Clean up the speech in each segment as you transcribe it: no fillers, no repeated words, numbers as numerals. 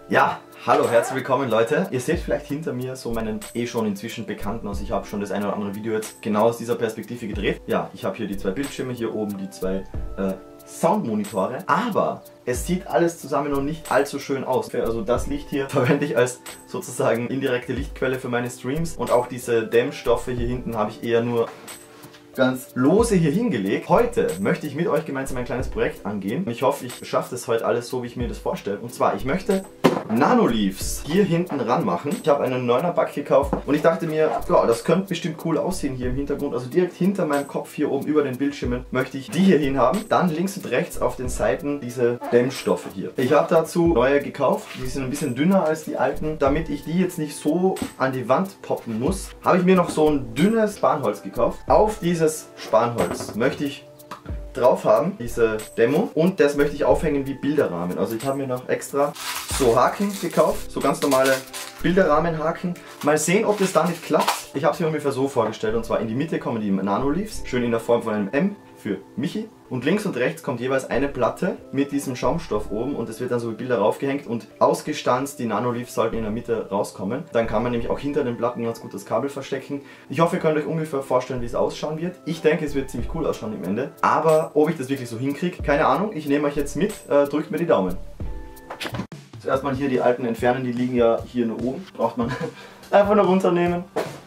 Ja, hallo, herzlich willkommen Leute. Ihr seht vielleicht hinter mir so meinen schon inzwischen bekannten, also ich habe schon das eine oder andere Video jetzt genau aus dieser Perspektive gedreht. Ja, ich habe hier die zwei Bildschirme, hier oben die zwei Soundmonitore, aber es sieht alles zusammen noch nicht allzu schön aus. Also das Licht hier verwende ich als sozusagen indirekte Lichtquelle für meine Streams und auch diese Dämmstoffe hier hinten habe ich eher nur ganz lose hier hingelegt. Heute möchte ich mit euch gemeinsam ein kleines Projekt angehen. Ich hoffe, ich schaffe das heute alles so, wie ich mir das vorstelle. Und zwar, ich möchte Nanoleafs hier hinten ran machen. Ich habe einen 9er Pack gekauft und ich dachte mir, ja, das könnte bestimmt cool aussehen hier im Hintergrund. Also direkt hinter meinem Kopf hier oben über den Bildschirmen möchte ich die hier hin haben. Dann links und rechts auf den Seiten diese Dämmstoffe hier. Ich habe dazu neue gekauft. Die sind ein bisschen dünner als die alten. Damit ich die jetzt nicht so an die Wand poppen muss, habe ich mir noch so ein dünnes Spanholz gekauft. Auf dieses Spanholz möchte ich drauf haben, diese Dämmung, und das möchte ich aufhängen wie Bilderrahmen. Also ich habe mir noch extra so Haken gekauft, so ganz normale Bilderrahmenhaken. Mal sehen, ob das da nicht klappt. Ich habe es mir ungefähr so vorgestellt, und zwar in die Mitte kommen die Nanoleafs, schön in der Form von einem M für Michi, und links und rechts kommt jeweils eine Platte mit diesem Schaumstoff oben und es wird dann so wie Bilder raufgehängt und ausgestanzt, die Nanoleafs sollten in der Mitte rauskommen. Dann kann man nämlich auch hinter den Platten ganz gut das Kabel verstecken. Ich hoffe, ihr könnt euch ungefähr vorstellen, wie es ausschauen wird. Ich denke, es wird ziemlich cool ausschauen im Ende, aber ob ich das wirklich so hinkriege, keine Ahnung. Ich nehme euch jetzt mit, drückt mir die Daumen. Zuerst mal hier die alten entfernen, die liegen ja hier nur oben, braucht man einfach nur runternehmen.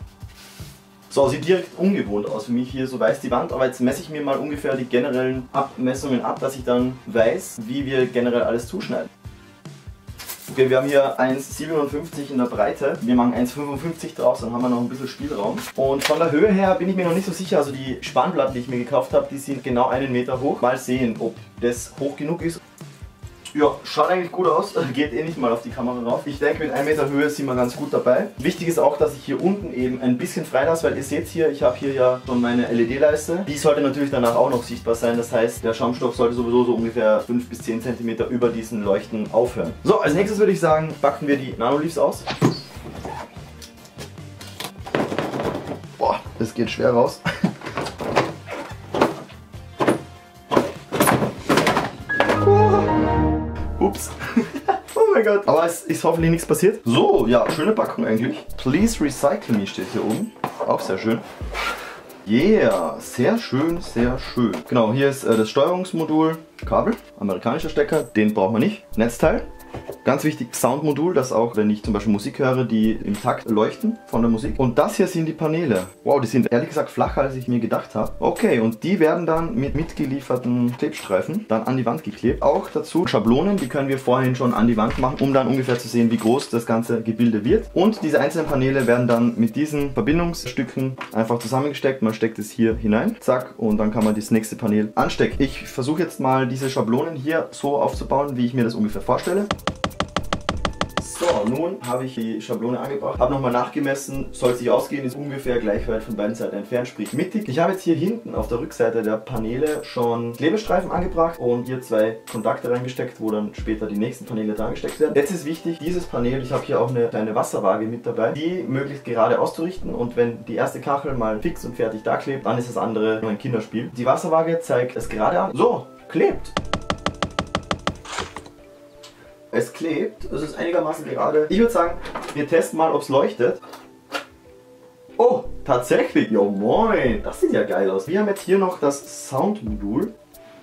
So, sieht direkt ungewohnt aus für mich, hier so weiß die Wand, aber jetzt messe ich mir mal ungefähr die generellen Abmessungen ab, dass ich dann weiß, wie wir generell alles zuschneiden. Okay, wir haben hier 1,57 in der Breite, wir machen 1,55 draus, dann haben wir noch ein bisschen Spielraum. Und von der Höhe her bin ich mir noch nicht so sicher, also die Spanplatten, die ich mir gekauft habe, die sind genau 1 Meter hoch. Mal sehen, ob das hoch genug ist. Ja, schaut eigentlich gut aus, geht eh nicht mal auf die Kamera rauf. Ich denke, mit 1 Meter Höhe sind wir ganz gut dabei. Wichtig ist auch, dass ich hier unten eben ein bisschen frei lasse, weil ihr seht hier, ich habe hier ja schon meine LED-Leiste. Die sollte natürlich danach auch noch sichtbar sein, das heißt, der Schaumstoff sollte sowieso so ungefähr 5 bis 10 cm über diesen Leuchten aufhören. So, als nächstes würde ich sagen, packen wir die Nanoleafs aus. Boah, das geht schwer raus. Ups. Oh mein Gott. Aber es ist hoffentlich nichts passiert. So, ja, schöne Packung eigentlich. Please recycle me steht hier oben. Auch sehr schön. Yeah, sehr schön, sehr schön. Genau, hier ist das Steuerungsmodul. Kabel, amerikanischer Stecker, den brauchen wir nicht. Netzteil. Ganz wichtig, Soundmodul, das auch, wenn ich zum Beispiel Musik höre, die im Takt leuchten von der Musik. Und das hier sind die Paneele. Wow, die sind ehrlich gesagt flacher, als ich mir gedacht habe. Okay, und die werden dann mit mitgelieferten Klebstreifen dann an die Wand geklebt. Auch dazu Schablonen, die können wir vorhin schon an die Wand machen, um dann ungefähr zu sehen, wie groß das ganze Gebilde wird. Und diese einzelnen Paneele werden dann mit diesen Verbindungsstücken einfach zusammengesteckt. Man steckt es hier hinein, zack, und dann kann man das nächste Panel anstecken. Ich versuche jetzt mal diese Schablonen hier so aufzubauen, wie ich mir das ungefähr vorstelle. So, nun habe ich die Schablone angebracht, habe nochmal nachgemessen, soll sich ausgehen, ist ungefähr gleich weit von beiden Seiten entfernt, sprich mittig. Ich habe jetzt hier hinten auf der Rückseite der Paneele schon Klebestreifen angebracht und hier 2 Kontakte reingesteckt, wo dann später die nächsten Paneele dran gesteckt werden. Jetzt ist wichtig, dieses Panel, ich habe hier auch eine kleine Wasserwaage mit dabei, die möglichst gerade auszurichten, und wenn die erste Kachel mal fix und fertig da klebt, dann ist das andere nur ein Kinderspiel. Die Wasserwaage zeigt es gerade an. So, klebt! Es klebt, es ist einigermaßen gerade. Ich würde sagen, wir testen mal, ob es leuchtet. Oh, tatsächlich, jo moin, das sieht ja geil aus. Wir haben jetzt hier noch das Soundmodul.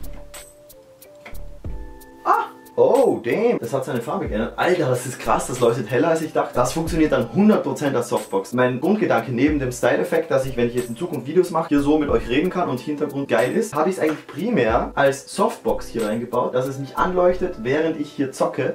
Ah, oh, damn, das hat seine Farbe geändert. Alter, das ist krass, das leuchtet heller, als ich dachte. Das funktioniert dann 100% als Softbox. Mein Grundgedanke neben dem Style-Effekt, dass ich, wenn ich jetzt in Zukunft Videos mache, hier so mit euch reden kann und Hintergrund geil ist, habe ich es eigentlich primär als Softbox hier reingebaut, dass es mich anleuchtet, während ich hier zocke.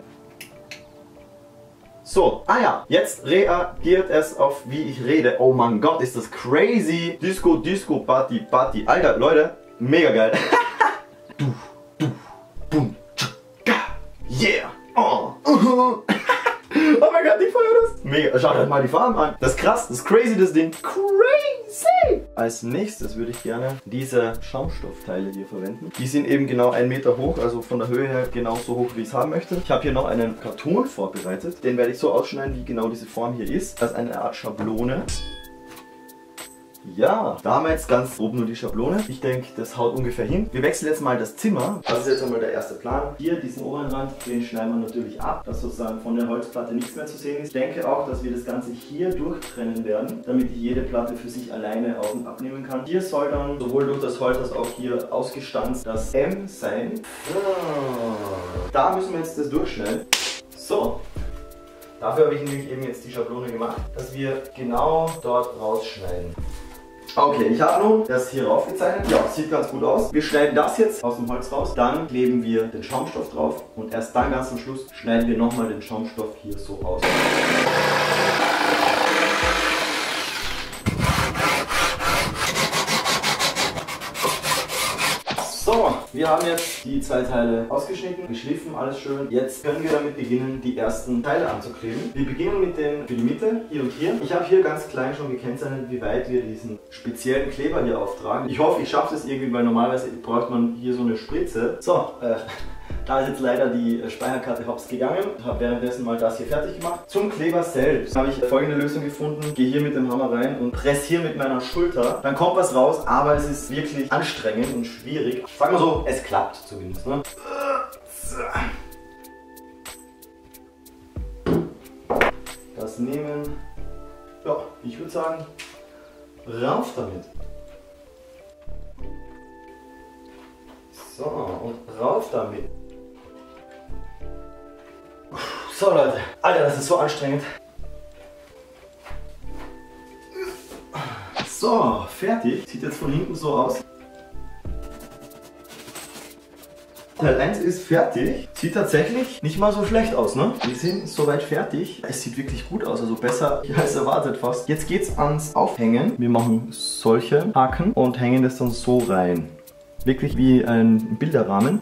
So, ah ja, jetzt reagiert es auf, wie ich rede. Oh mein Gott, ist das crazy. Disco, Disco, Party, Party. Alter, Leute, mega geil. Du, boom, tschaka, yeah. Oh. Oh mein Gott, ich feiere das. Mega, schaut euch mal die Farben an. Das ist krass, das ist crazy, das Ding. Crazy. Als nächstes würde ich gerne diese Schaumstoffteile hier verwenden. Die sind eben genau 1 Meter hoch, also von der Höhe her genauso hoch, wie ich es haben möchte. Ich habe hier noch einen Karton vorbereitet. Den werde ich so ausschneiden, wie genau diese Form hier ist. Als eine Art Schablone. Ja, da haben wir jetzt ganz grob nur die Schablone. Ich denke, das haut ungefähr hin. Wir wechseln jetzt mal das Zimmer. Das ist jetzt einmal der erste Plan. Hier, diesen oberen Rand, den schneiden wir natürlich ab, dass sozusagen von der Holzplatte nichts mehr zu sehen ist. Ich denke auch, dass wir das Ganze hier durchtrennen werden, damit ich jede Platte für sich alleine auf- und abnehmen kann. Hier soll dann sowohl durch das Holz als auch hier ausgestanzt das M sein. So. Da müssen wir jetzt das durchschneiden. So. Dafür habe ich nämlich eben jetzt die Schablone gemacht, dass wir genau dort rausschneiden. Okay, ich habe nun das hier raufgezeichnet. Ja, sieht ganz gut aus. Wir schneiden das jetzt aus dem Holz raus. Dann kleben wir den Schaumstoff drauf. Und erst dann ganz zum Schluss schneiden wir nochmal den Schaumstoff hier so aus. So, wir haben jetzt die zwei Teile ausgeschnitten, geschliffen, alles schön. Jetzt können wir damit beginnen, die ersten Teile anzukleben. Wir beginnen mit den für die Mitte, hier und hier. Ich habe hier ganz klein schon gekennzeichnet, wie weit wir diesen speziellen Kleber hier auftragen. Ich hoffe, ich schaffe das irgendwie, weil normalerweise braucht man hier so eine Spritze. So, da ist jetzt leider die Speicherkarte hops gegangen. Ich habe währenddessen mal das hier fertig gemacht. Zum Kleber selbst habe ich folgende Lösung gefunden. Gehe hier mit dem Hammer rein und presse hier mit meiner Schulter. Dann kommt was raus, aber es ist wirklich anstrengend und schwierig. Sagen wir so, es klappt zumindest. Ne? Das nehmen. Ja, ich würde sagen, rauf damit. So, und rauf damit. So Leute, Alter, das ist so anstrengend. So, fertig. Sieht jetzt von hinten so aus. Teil 1 ist fertig. Sieht tatsächlich nicht mal so schlecht aus, ne? Wir sind soweit fertig. Es sieht wirklich gut aus, also besser als erwartet fast. Jetzt geht's ans Aufhängen. Wir machen solche Haken und hängen das dann so rein. Wirklich wie ein Bilderrahmen.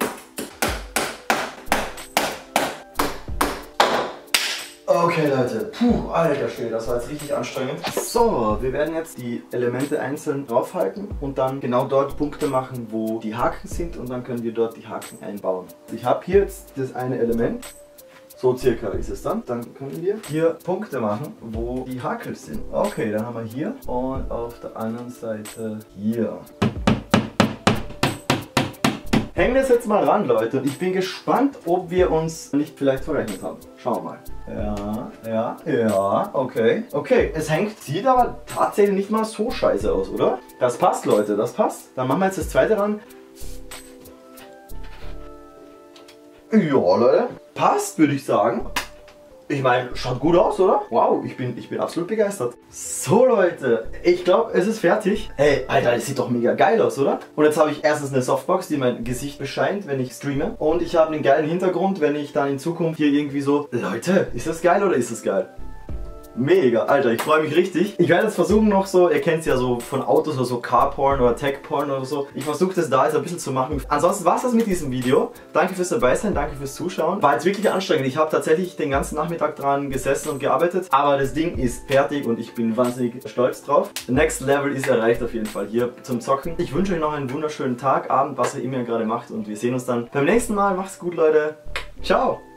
Okay Leute, puh, alter Schwede, das war jetzt richtig anstrengend. So, wir werden jetzt die Elemente einzeln draufhalten und dann genau dort Punkte machen, wo die Haken sind und dann können wir dort die Haken einbauen. Ich habe hier jetzt das eine Element, so circa ist es dann. Dann können wir hier Punkte machen, wo die Haken sind. Okay, dann haben wir hier und auf der anderen Seite hier. Hängen das jetzt mal ran, Leute. Ich bin gespannt, ob wir uns nicht vielleicht verrechnet haben. Schauen wir mal. Ja, okay. Okay, es hängt, sieht aber tatsächlich nicht mal so scheiße aus, oder? Das passt, Leute, das passt. Dann machen wir jetzt das zweite ran. Ja, Leute. Passt, würde ich sagen. Ich meine, schaut gut aus, oder? Wow, ich bin absolut begeistert. So Leute, ich glaube, es ist fertig. Hey, Alter, das sieht doch mega geil aus, oder? Und jetzt habe ich erstens eine Softbox, die mein Gesicht bescheint, wenn ich streame. Und ich habe einen geilen Hintergrund, wenn ich dann in Zukunft hier irgendwie so... Leute, ist das geil oder ist das geil? Mega, Alter, ich freue mich richtig. Ich werde jetzt versuchen noch so, ihr kennt es ja so von Autos oder so Car-Porn oder Tech-Porn oder so. Ich versuche das da jetzt ein bisschen zu machen. Ansonsten war es das mit diesem Video. Danke fürs dabei sein, danke fürs Zuschauen. War jetzt wirklich anstrengend. Ich habe tatsächlich den ganzen Nachmittag dran gesessen und gearbeitet. Aber das Ding ist fertig und ich bin wahnsinnig stolz drauf. Next Level ist erreicht auf jeden Fall hier zum Zocken. Ich wünsche euch noch einen wunderschönen Tag, Abend, was ihr immer gerade macht. Und wir sehen uns dann beim nächsten Mal. Macht's gut, Leute. Ciao.